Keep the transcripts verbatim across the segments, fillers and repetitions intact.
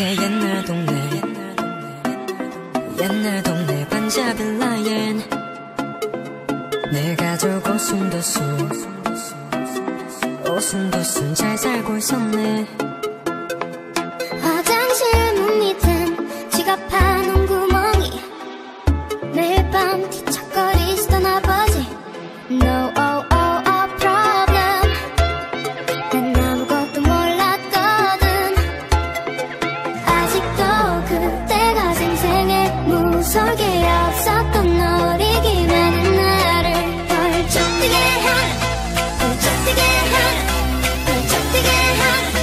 이게 옛날 동네 옛날 동네 반자빌라엔 내 가족 오순도순 오순도순 잘 살고 있었네. 화장실 문 밑엔 지갑하는 구멍이 매일 밤 뒤척거리시던 아버지 No oh oh oh problem 난 아무것도 몰랐거든. 아직도 그때가 생생해. 무서게 없었던 어리기 많은 나를 펄쩍 뛰게 하는 펄쩍 뛰게 하는 펄쩍 뛰게 하는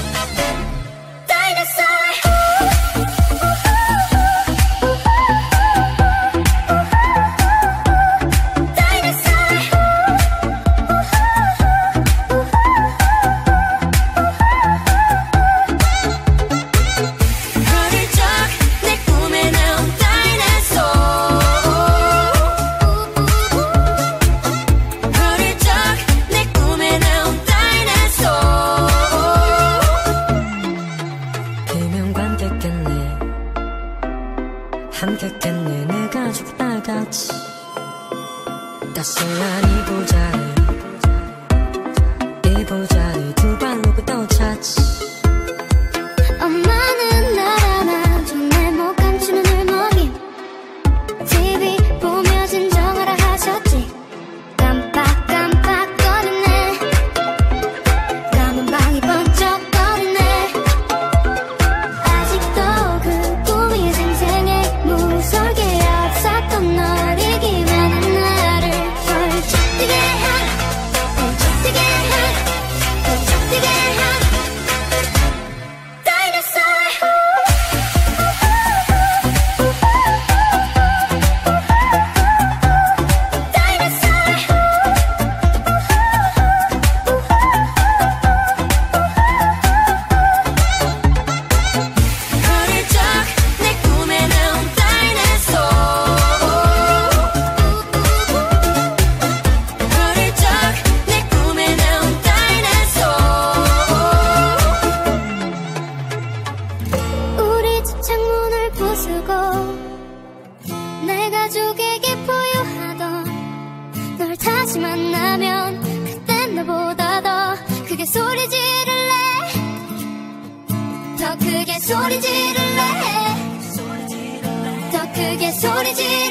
함께겠네 내 가족 다 같이 따스한 이부자리 이부자리 두 발로 또 찾지. 엄마는 날 안아줘 내 목 감추는 울먹임 티비 보며 진정하라 하셨지. 깜빡깜빡거리네 까만 방이 번쩍거리네. 아직도 그 꿈이 생생해. 무서게 없었던 어리기 많은 나를 펄쩍 뛰게 하는 펄쩍 뛰게 하는 펄쩍 뛰게 하는 창문을 부수고 내 가족에게 보유하던 널 다시 만나면 그땐 나보다 더 크게 소리 지를래. 더 크게 소리 지를래. 더 크게 소리 지를래.